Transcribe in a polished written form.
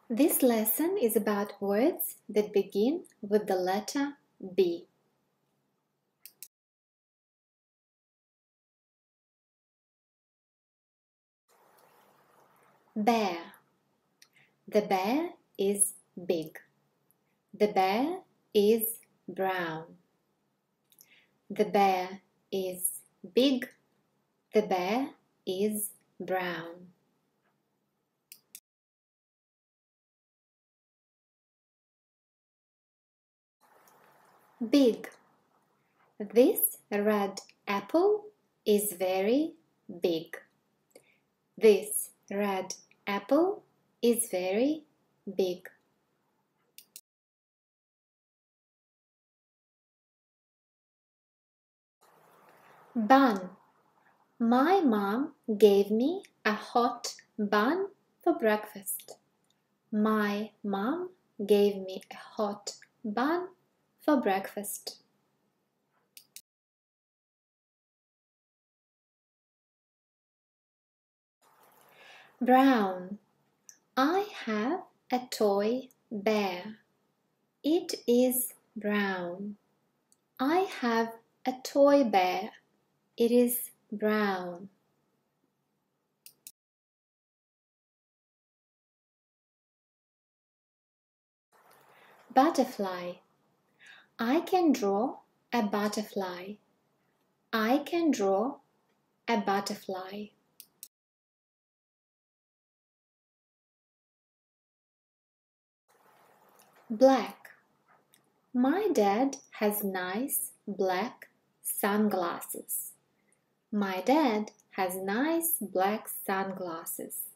This lesson is about words that begin with the letter B. Bear. The bear is big. The bear is brown. The bear is big. The bear is brown. Big. This red apple is very big. This red apple is very big. Bun. My mom gave me a hot bun for breakfast. My mom gave me a hot bun for breakfast. Brown. I have a toy bear. It is brown. I have a toy bear. It is brown. Butterfly. I can draw a butterfly. I can draw a butterfly. Black. My dad has nice black sunglasses. My dad has nice black sunglasses.